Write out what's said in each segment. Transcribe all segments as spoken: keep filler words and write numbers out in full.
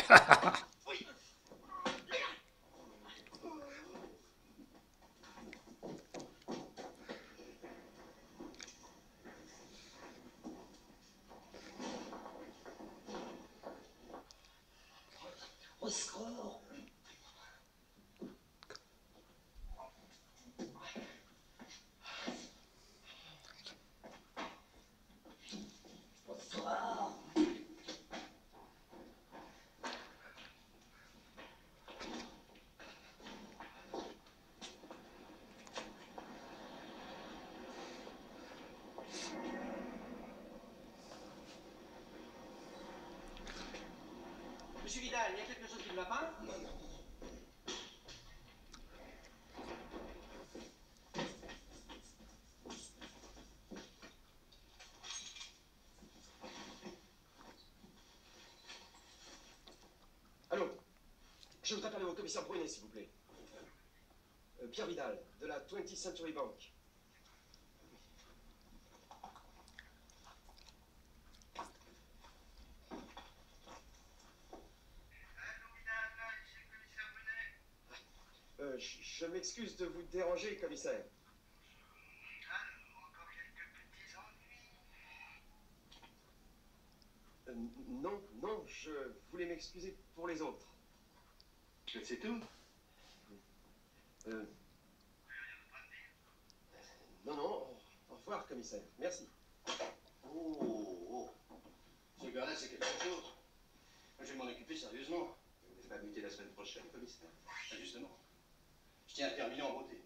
Au secours! Bonsoir! Monsieur Vidal, il y a quelque chose qui ne va pas? Non, non. Allô? Je voudrais parler au commissaire Brunet, s'il vous plaît. Euh, Pierre Vidal, de la twentieth Century Bank. Euh, je, je m'excuse de vous déranger, commissaire. Alors, encore quelques petits ennuis. Euh, non, non, je voulais m'excuser pour les autres. C'est tout? Euh, non, non, au revoir, commissaire. Merci. Oh, oh. Ce gars-là, c'est quelque chose. Je vais m'en occuper sérieusement. Vous n'êtes pas buté la semaine prochaine, commissaire? Ah, justement. Je tiens à terminer en beauté.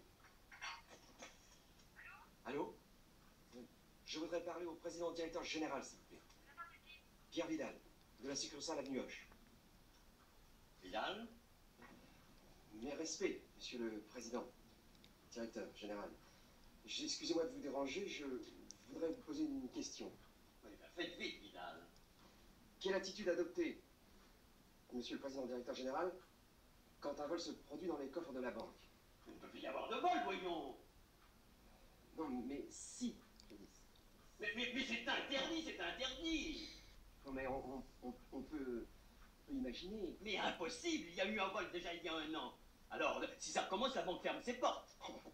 Allô? Euh, Je voudrais parler au président directeur général, s'il vous plaît. Pierre Vidal, de la succursale Avenue Hoche. Vidal? Mes respects, monsieur le président, directeur général. J- Excusez-moi de vous déranger, je voudrais vous poser une question. Oui, ben faites vite, Vidal. Quelle attitude adopter, monsieur le président directeur général, quand un vol se produit dans les coffres de la banque? Il ne peut plus y avoir de vol, voyons. Non, mais si, je dis. Mais, mais, mais c'est interdit, c'est interdit. Non, mais on, on- on- on peut, on peut imaginer. Mais impossible, il y a eu un vol déjà il y a un an. Alors, si ça recommence, la banque ferme ses portes.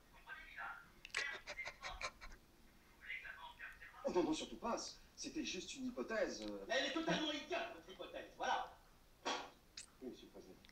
Oh, non, non, surtout pas. C'était juste une hypothèse. euh. Mais elle est totalement idiote, votre hypothèse, voilà. Oui, monsieur le président.